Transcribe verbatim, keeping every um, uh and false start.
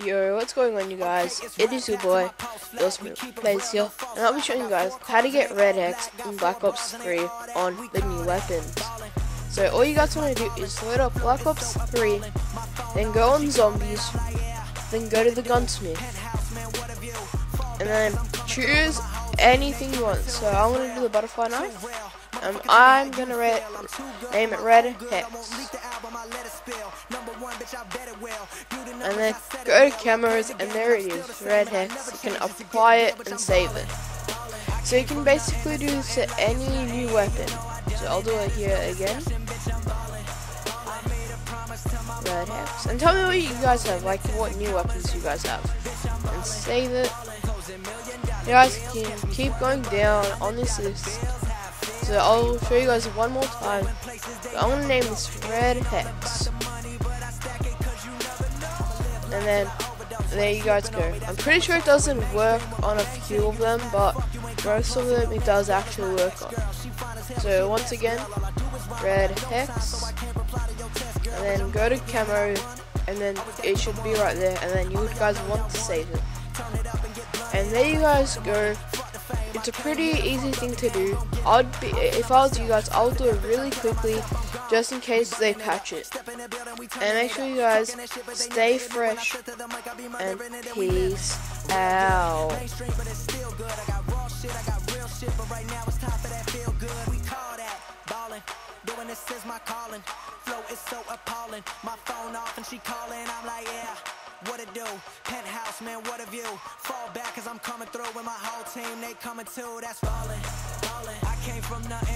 Yo, what's going on, you guys? It is your boy, Dosman Plays here, and I'll be showing you guys how to get Red Hex in Black Ops three on the new weapons. So all you guys want to do is load up Black Ops three, then go on Zombies, then go to the Gunsmith, and then choose anything you want. So I'm going to do the Butterfly Knife. Um, I'm going to name it Red Hex. And then go to cameras, and there it is, Red Hex. You can apply it and save it. So you can basically do this to any new weapon. So I'll do it here again. Red Hex. And tell me what you guys have, like what new weapons you guys have. And save it. You guys can keep going down on this list. So I'll show you guys one more time. So I'm gonna name this Red Hex. And then there you guys go. I'm pretty sure it doesn't work on a few of them, but most of them it does actually work on. So once again, Red Hex, and then go to camo, and then it should be right there, and then you guys want to save it. And there you guys go. It's a pretty easy thing to do. I'd be, if I was you guys, I would do it really quickly, just in case they patch it. And make sure you guys stay fresh, and peace out. Doing this is my calling. Flow is so appalling. My phone off and she calling. I'm like, yeah, what it do? Penthouse, man, what a view. Fall back cause I'm coming through with my whole team. They coming too, that's falling. I came from nothing.